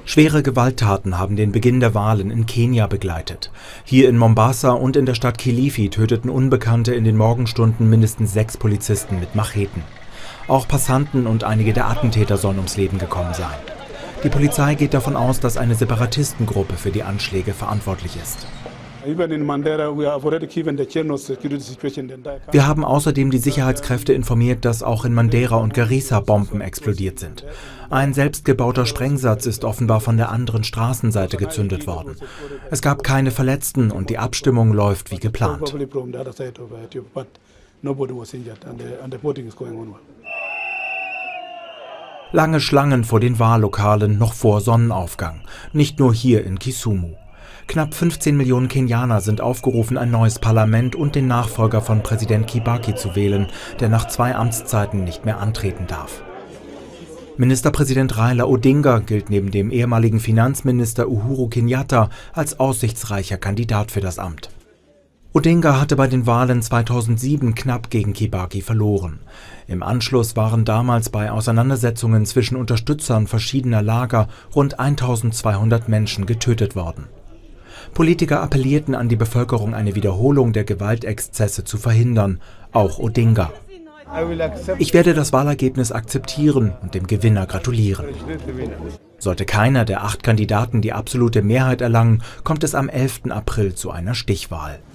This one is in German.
Schwere Gewalttaten haben den Beginn der Wahlen in Kenia begleitet. Hier in Mombasa und in der Stadt Kilifi töteten Unbekannte in den Morgenstunden mindestens 6 Polizisten mit Macheten. Auch Passanten und einige der Attentäter sollen ums Leben gekommen sein. Die Polizei geht davon aus, dass eine Separatistengruppe für die Anschläge verantwortlich ist. Wir haben außerdem die Sicherheitskräfte informiert, dass auch in Mandera und Garissa Bomben explodiert sind. Ein selbstgebauter Sprengsatz ist offenbar von der anderen Straßenseite gezündet worden. Es gab keine Verletzten und die Abstimmung läuft wie geplant. Lange Schlangen vor den Wahllokalen noch vor Sonnenaufgang, nicht nur hier in Kisumu. Knapp 15 Millionen Kenianer sind aufgerufen, ein neues Parlament und den Nachfolger von Präsident Kibaki zu wählen, der nach 2 Amtszeiten nicht mehr antreten darf. Ministerpräsident Raila Odinga gilt neben dem ehemaligen Finanzminister Uhuru Kenyatta als aussichtsreicher Kandidat für das Amt. Odinga hatte bei den Wahlen 2007 knapp gegen Kibaki verloren. Im Anschluss waren damals bei Auseinandersetzungen zwischen Unterstützern verschiedener Lager rund 1200 Menschen getötet worden. Politiker appellierten an die Bevölkerung, eine Wiederholung der Gewaltexzesse zu verhindern, auch Odinga. Ich werde das Wahlergebnis akzeptieren und dem Gewinner gratulieren. Sollte keiner der 8 Kandidaten die absolute Mehrheit erlangen, kommt es am 11. April zu einer Stichwahl.